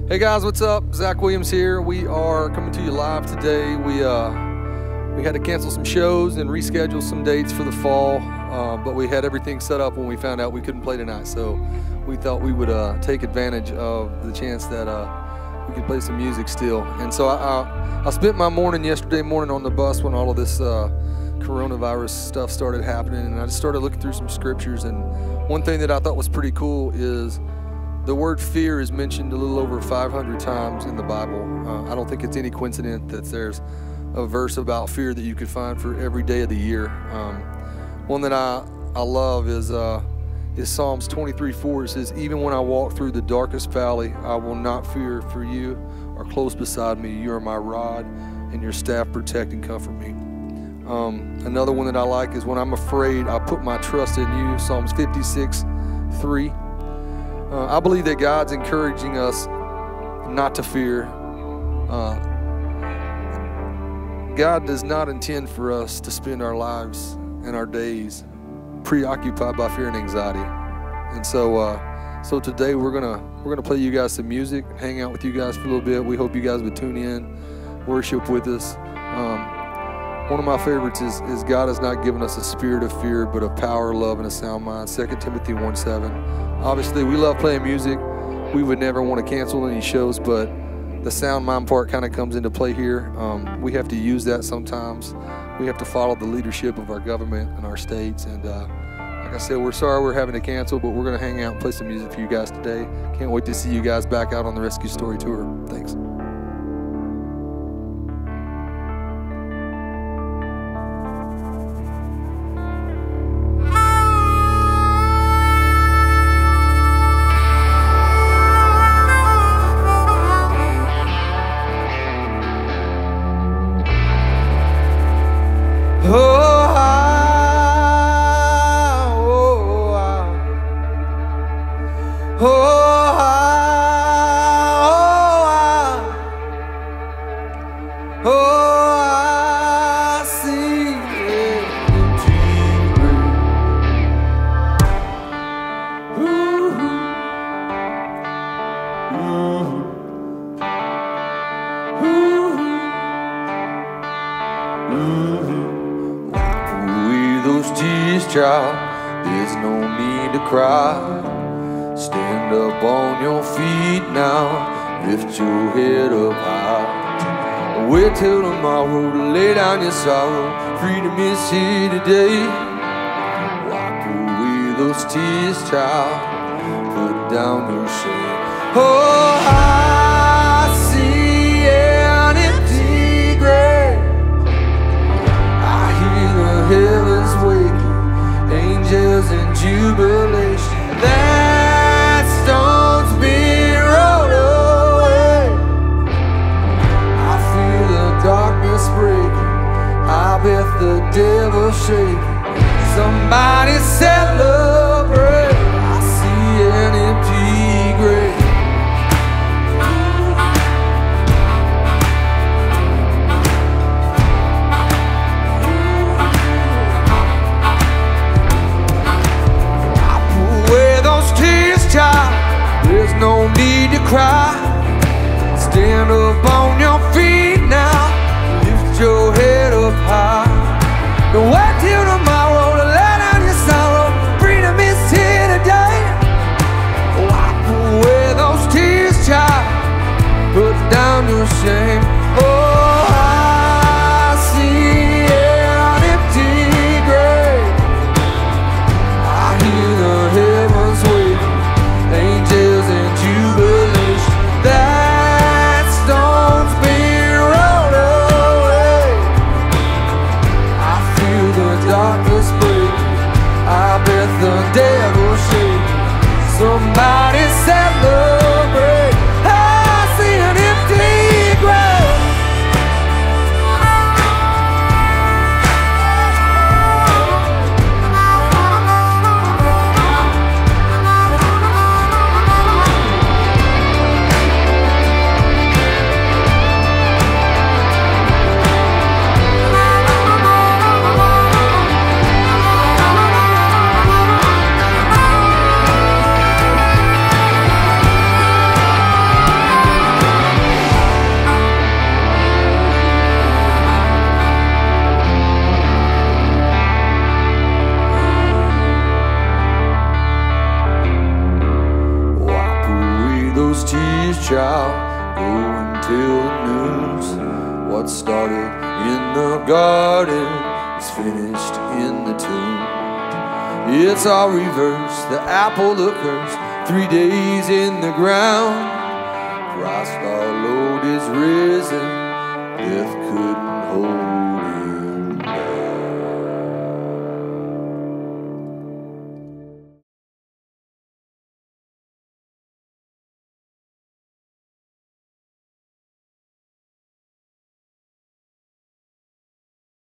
Hey guys, what's up? Zach Williams here. We are coming to you live today. We had to cancel some shows and reschedule some dates for the fall, but we had everything set up when we found out we couldn't play tonight. So we thought we would take advantage of the chance that we could play some music still. And so I spent my morning yesterday morning on the bus when all of this coronavirus stuff started happening, and I just started looking through some scriptures. And one thing that I thought was pretty cool is the word fear is mentioned a little over 500 times in the Bible. I don't think it's any coincidence that there's a verse about fear that you could find for every day of the year. One that I love is Psalms 23:4. It says, "Even when I walk through the darkest valley, I will not fear, for you are close beside me. You are my rod and your staff protect and comfort me." Another one that I like is, "When I'm afraid, I put my trust in you." Psalms 56:3. I believe that God's encouraging us not to fear. God does not intend for us to spend our lives and our days preoccupied by fear and anxiety. And so today we're gonna play you guys some music, hang out with you guys for a little bit. We hope you guys would tune in, worship with us. One of my favorites is God has not given us a spirit of fear, but of power, love, and a sound mind. 2 Timothy 1:7. Obviously, we love playing music. We would never want to cancel any shows, but the sound mind part kind of comes into play here. We have to use that sometimes. We have to follow the leadership of our government and our states. And like I said, we're sorry we're having to cancel, but we're going to hang out and play some music for you guys today. Can't wait to see you guys back out on the Rescue Story Tour. Thanks. There's no need to cry. Stand up on your feet now. Lift your head up high. Wait till tomorrow to lay down your sorrow. Freedom is here today. Wipe away those tears, child. Put down your shame. Oh, I see an empty grave. I hear the heavens waking. Angels in jubilation, that stone's been rolled away. I feel the darkness breaking, I bet the devil shaking. Somebody celebrate, I see an empty grave. There's no need to cry. Stand up on your feet now. Lift your head up high. Don't wait till tomorrow to let down your sorrow. Freedom is here today. Wipe away those tears, child. Put down your shame. Oh, I see an empty grave. I hear the heavens waking. Angels in jubilation, that stone's been rolled away. I feel the lost his child. Go and tell the news. What started in the garden is finished in the tomb. It's all reversed, the apple the curse, 3 days in the ground. Christ our Lord is risen, death couldn't hold him.